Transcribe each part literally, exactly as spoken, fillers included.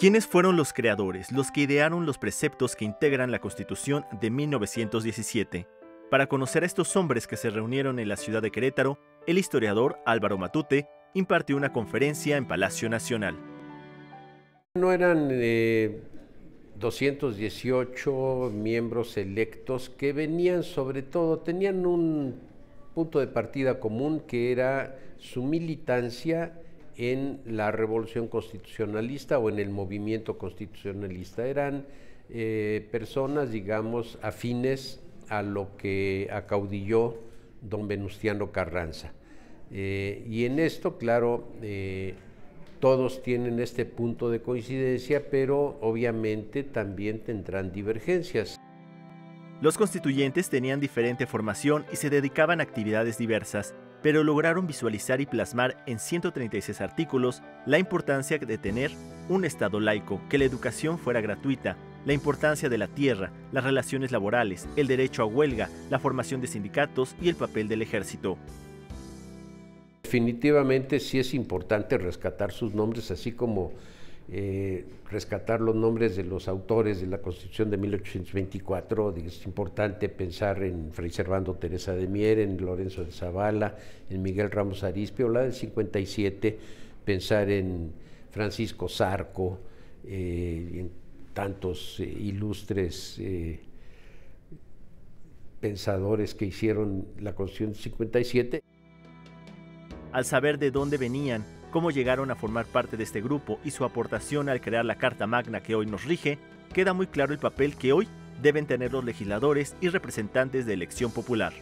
¿Quiénes fueron los creadores, los que idearon los preceptos que integran la Constitución de mil novecientos diecisiete? Para conocer a estos hombres que se reunieron en la ciudad de Querétaro, el historiador Álvaro Matute impartió una conferencia en Palacio Nacional. No eran eh, doscientos dieciocho miembros electos que venían sobre todo, tenían un punto de partida común que era su militancia en la revolución constitucionalista o en el movimiento constitucionalista. Eran eh, personas, digamos, afines a lo que acaudilló don Venustiano Carranza. Eh, y en esto, claro, eh, todos tienen este punto de coincidencia, pero obviamente también tendrán divergencias. Los constituyentes tenían diferente formación y se dedicaban a actividades diversas, pero lograron visualizar y plasmar en ciento treinta y seis artículos la importancia de tener un Estado laico, que la educación fuera gratuita, la importancia de la tierra, las relaciones laborales, el derecho a huelga, la formación de sindicatos y el papel del ejército. Definitivamente sí es importante rescatar sus nombres, así como eh, rescatar los nombres de los autores de la Constitución de mil ochocientos veinticuatro. Es importante pensar en Fray Servando Teresa de Mier, en Lorenzo de Zavala, en Miguel Ramos Arizpe, o la del cincuenta y siete, pensar en Francisco Zarco, eh, en tantos eh, ilustres eh, pensadores que hicieron la Constitución del cincuenta y siete. Al saber de dónde venían, cómo llegaron a formar parte de este grupo y su aportación al crear la Carta Magna que hoy nos rige, queda muy claro el papel que hoy deben tener los legisladores y representantes de elección popular.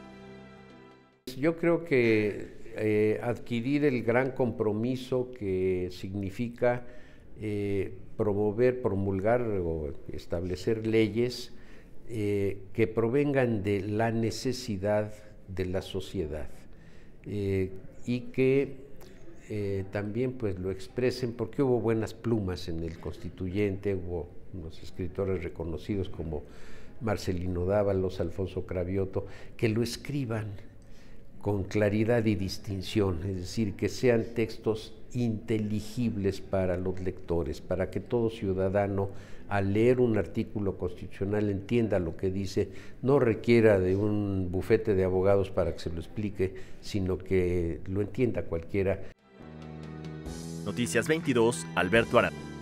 Yo creo que eh, adquirir el gran compromiso que significa eh, promover, promulgar o establecer leyes eh, que provengan de la necesidad de la sociedad. Eh, y que eh, también pues lo expresen, porque hubo buenas plumas en el constituyente, hubo unos escritores reconocidos como Marcelino Dávalos, Alfonso Cravioto, que lo escriban con claridad y distinción, es decir, que sean textos inteligibles para los lectores, para que todo ciudadano al leer un artículo constitucional entienda lo que dice, no requiera de un bufete de abogados para que se lo explique, sino que lo entienda cualquiera. Noticias veintidós, Alberto Arad.